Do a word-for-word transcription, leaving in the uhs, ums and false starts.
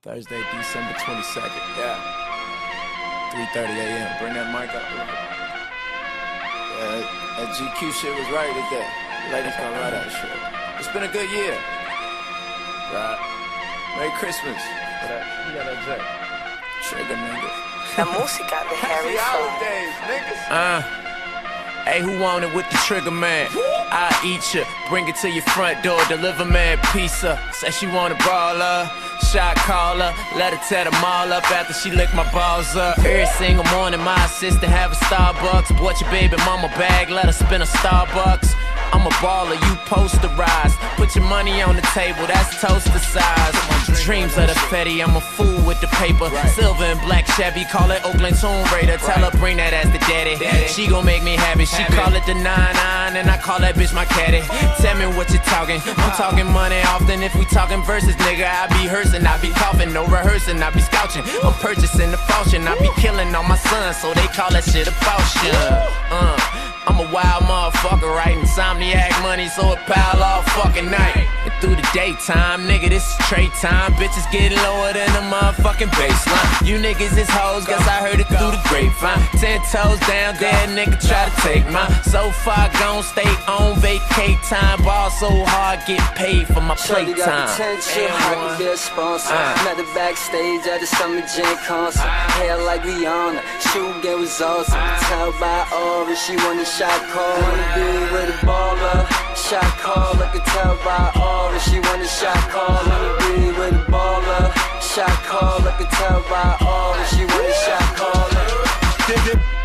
Thursday, December twenty-second. Yeah. three thirty a m Bring that mic up. Yeah, that G Q shit was right today. Ladies gonna love that shit. It's been a good year. Right. Merry Christmas. What that? You got that J. Trigger nigga. La música de Harry holidays, niggas. Uh. Hey, who want it with the trigger man? I eat ya, bring it to your front door, deliver man pizza. Say she wanna ball her, shot caller, let her tear them all up after she lick my balls up. Every single morning my assistant have a Starbucks. Bought your baby mama bag, let her spin a Starbucks. I'm a baller, you posterize. Put your money on the table, that's toaster size. Dreams of the fetty, I'm a fool with the paper. Silver and black Chevy, call it Oakland Tomb Raider. Tell her bring that as the daddy. She gon' make me happy. She call it the nine nine, and I call that bitch my caddy. Tell me what you talking. I'm talking money often. If we talking verses, nigga, I be hearsing, I be coughing, no rehearsing, I be scouching. I'm purchasing the falchion, I be killing all my sons, so they call that shit a falchion. Uh. I'm a wild motherfucker, right? Insomniac money, so it pile all fucking night. And through the daytime, nigga, this is trade time. Bitches get lower than the motherfucking baseline. You niggas is hoes, guess I heard it through the grapevine. Ten toes down, dead nigga try to take mine. So far gone, stay on vacate time. Ball so hard, get paid for my playtime. Potential, I can be a sponsor. Uh. Met her backstage at the Summer Jam concert. Hair like Rihanna, shoe game was awesome. Tell by Aura, she wanna shot call, wanna be with a baller. Shot call, I can tell by Aura, she want a shot call, wanna be with a baller. Shot call, I can tell by Aura, she want a shot call.